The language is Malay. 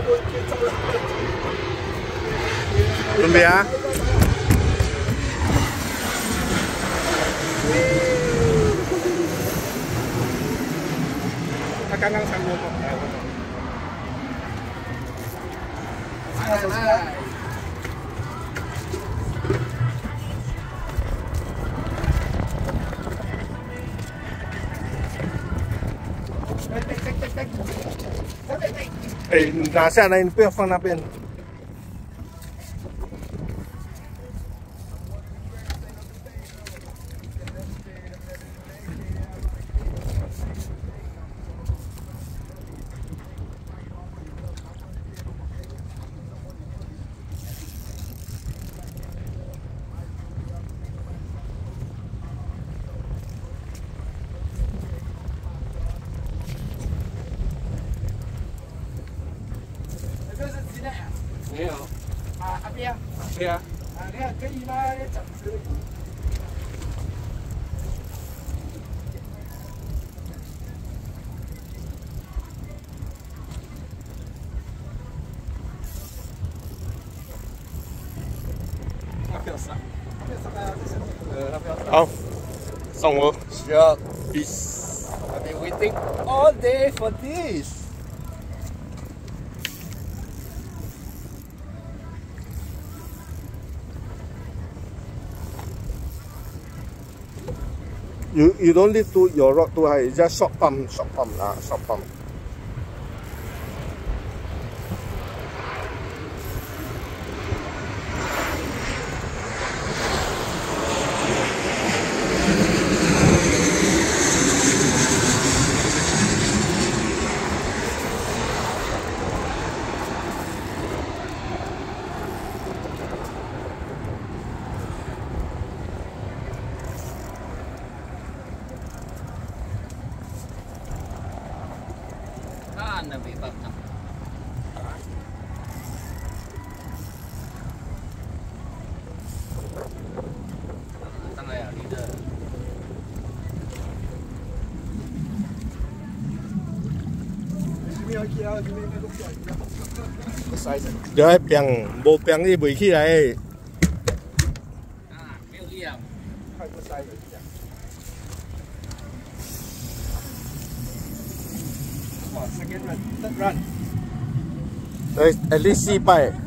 准备啊！ 他刚刚上过过来，来。 哎，拿下来，你不要放那边。 没有啊，阿边，对啊，你看可以吗？整只。他不要上， 好，送我。 Sure. Peace. I've been waiting all day for this. You don't need to your rock too high. Just short pump lah, short pump. Lebih bagus. Tengah ya, leader. Giờ piang, bộ piang đi bưởi khi này. Miêu liang. Second run, third run. At least 4 bài.